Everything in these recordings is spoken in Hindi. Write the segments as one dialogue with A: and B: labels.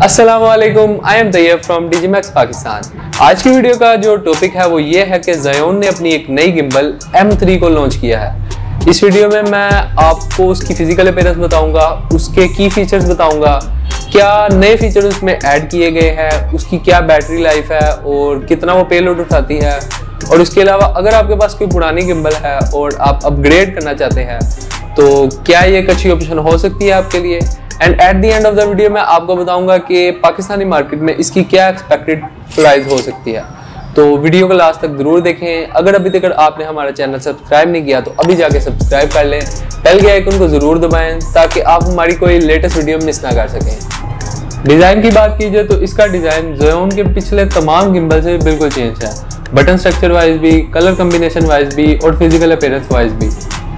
A: अस्सलाम वालेकुम, I am Tayyab from DigiMax Pakistan. आज की वीडियो का जो टॉपिक है वो ये है कि ज़ियून ने अपनी एक नई गिम्बल M3 को लॉन्च किया है। इस वीडियो में मैं आपको उसकी फिजिकल अपीयरेंस बताऊंगा, उसके की फीचर्स बताऊंगा, क्या नए फीचर्स उसमें ऐड किए गए हैं, उसकी क्या बैटरी लाइफ है और कितना वो पेलोड उठाती है। और उसके अलावा अगर आपके पास कोई पुरानी गिम्बल है और आप अपग्रेड करना चाहते हैं तो क्या ये एक अच्छी ऑप्शन हो सकती है आपके लिए। And at the end of the video मैं आपको बताऊंगा कि पाकिस्तानी मार्केट में इसकी क्या एक्सपेक्टेड प्राइस हो सकती है। तो वीडियो को लास्ट तक जरूर देखें। अगर अभी तक आपने हमारा चैनल सब्सक्राइब नहीं किया तो अभी जाके सब्सक्राइब कर लें, बेल के आइकन को जरूर दबाएं ताकि आप हमारी कोई लेटेस्ट वीडियो मिस ना कर सकें। डिज़ाइन की बात कीजिए तो इसका डिज़ाइन ज़ियून के पिछले तमाम गिम्बल से बिल्कुल चेंज है, बटन स्ट्रक्चर वाइज भी, कलर कम्बिनेशन वाइज भी और फिजिकल अपीयरेंस वाइज भी।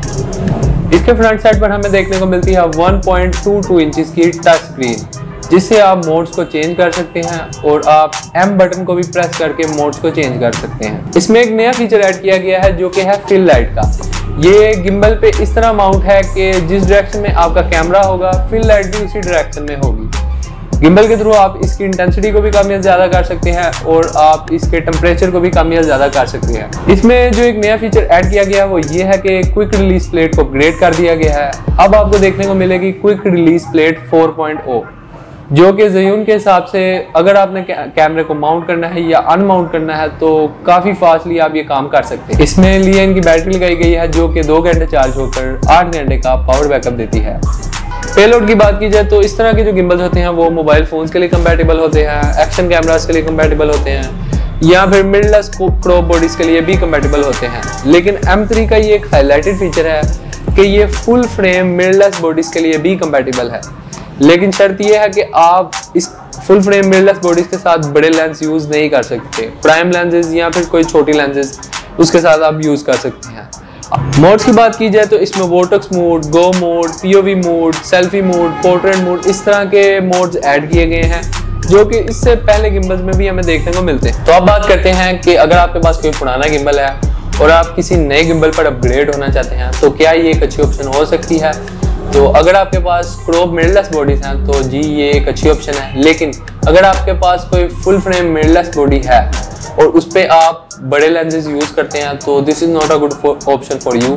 A: इसके फ्रंट साइड पर हमें देखने को मिलती है 1.22 इंचेस की टच स्क्रीन, जिससे आप मोड्स को चेंज कर सकते हैं और आप M बटन को भी प्रेस करके मोड्स को चेंज कर सकते हैं। इसमें एक नया फीचर ऐड किया गया है जो कि है फिल लाइट का। ये गिम्बल पे इस तरह माउंट है कि जिस डायरेक्शन में आपका कैमरा होगा फिल लाइट भी उसी डायरेक्शन में होगी। गिम्बल के थ्रू आप इसकी इंटेंसिटी को भी कम या ज़्यादा कर सकते हैं और आप इसके टेम्परेचर को भी कम या ज़्यादा कर सकते हैं। इसमें जो एक नया फीचर ऐड किया गया है वो ये है कि क्विक रिलीज प्लेट को अपग्रेड कर दिया गया है। अब आपको देखने को मिलेगी क्विक रिलीज प्लेट 4.0, जो कि ज़ियून के हिसाब से अगर आपने कैमरे को माउंट करना है या अनमाउंट करना है तो काफ़ी फास्टली आप ये काम कर सकते हैं। इसमें लाइन की बैटरी लगाई गई है जो कि 2 घंटे चार्ज होकर 8 घंटे का पावर बैकअप देती है। पेलोड की बात की जाए तो इस तरह के जो गिम्बल्स होते हैं वो मोबाइल फोन्स के लिए कंपैटिबल होते हैं, एक्शन कैमरास के लिए कंपैटिबल होते हैं या फिर मिडलेस क्रॉप बॉडीज के लिए भी कंपैटिबल होते हैं। लेकिन M3 का ये एक हाईलाइटेड फीचर है कि ये फुल फ्रेम मिडलेस बॉडीज के लिए भी कंपैटिबल है। लेकिन शर्त यह है कि आप इस फुल फ्रेम मिडलेस बॉडीज के साथ बड़े लेंस यूज नहीं कर सकते। प्राइम लेंसेज या फिर कोई छोटी लेंसेज उसके साथ आप यूज कर सकते हैं। मोड्स की बात की जाए तो इसमें vortex mode, go mode, POV mode, selfie mode, portrait mode, इस तरह के मोड्स ऐड किए गए हैं जो कि इससे पहले गिम्बल्स में भी हमें देखने को मिलते हैं। तो अब बात करते हैं कि अगर आपके पास कोई पुराना गिम्बल है और आप किसी नए गिम्बल पर अपग्रेड होना चाहते हैं तो क्या ये एक अच्छी ऑप्शन हो सकती है। तो अगर आपके पास क्रॉप मिडलेस बॉडीज हैं तो जी ये एक अच्छी ऑप्शन है। लेकिन अगर आपके पास कोई फुल फ्रेम मिडलेस बॉडी है और उस पर आप बड़े लेंसेज यूज करते हैं तो this is not a good option for you.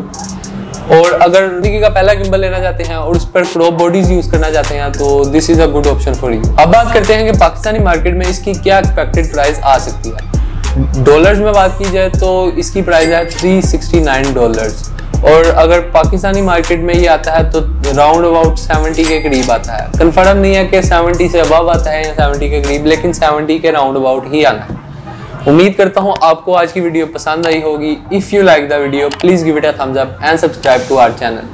A: और अगर जिंदगी का पहला गिम्बल लेना चाहते हैं और उस पर क्रॉप बॉडीज यूज करना चाहते हैं तो this is a good option for you. अब बात करते हैं कि पाकिस्तानी मार्केट में इसकी क्या एक्सपेक्टेड प्राइस आ सकती है। डॉलर्स में बात की जाए तो इसकी प्राइस है $369 और अगर पाकिस्तानी मार्केट में ये आता है तो राउंड अबाउट 70 के करीब आता है। कंफर्म नहीं है कि 70 से अबव आता है या 70 के करीब, लेकिन 70 के राउंड अबाउट ही आना है। उम्मीद करता हूँ आपको आज की वीडियो पसंद आई होगी। If you like the video please give it a thumbs up and subscribe to our channel.